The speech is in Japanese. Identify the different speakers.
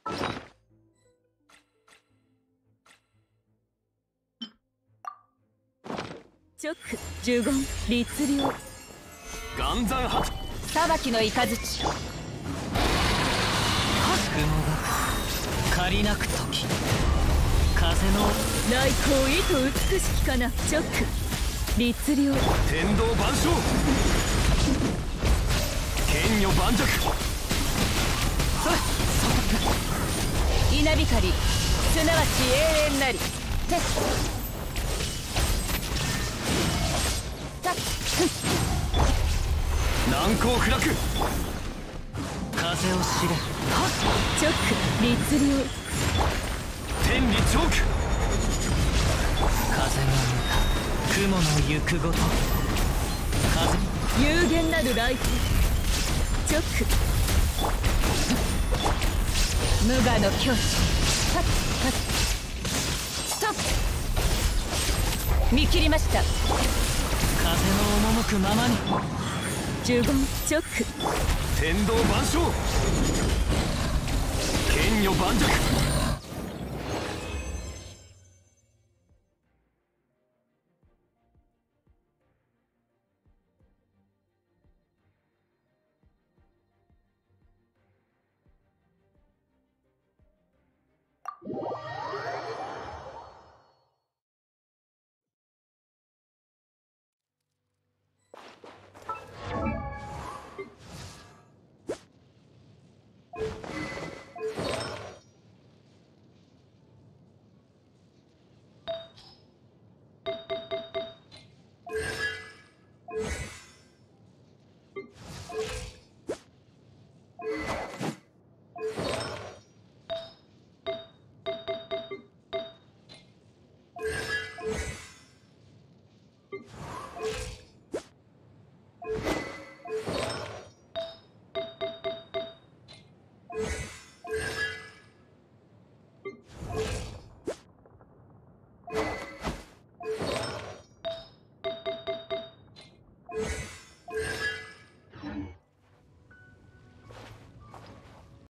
Speaker 1: チョック呪言律令
Speaker 2: 岩山発
Speaker 1: 裁きの雷雲が
Speaker 3: 借りなく時風の
Speaker 1: 来光意図美しきかな。チョック律令
Speaker 2: 天道万象剣女盤石
Speaker 1: 稲光すなわち永遠なり。て
Speaker 2: 難攻不落
Speaker 3: 風を知れ。
Speaker 1: チョック律令
Speaker 2: 天理チョーク
Speaker 3: 風が雲の行くごと風
Speaker 1: 有限なる来光。チョック無我の境地。ストップ見切りました。
Speaker 3: 風の赴くままに
Speaker 1: 呪言チョック
Speaker 2: 天道万象剣女盤石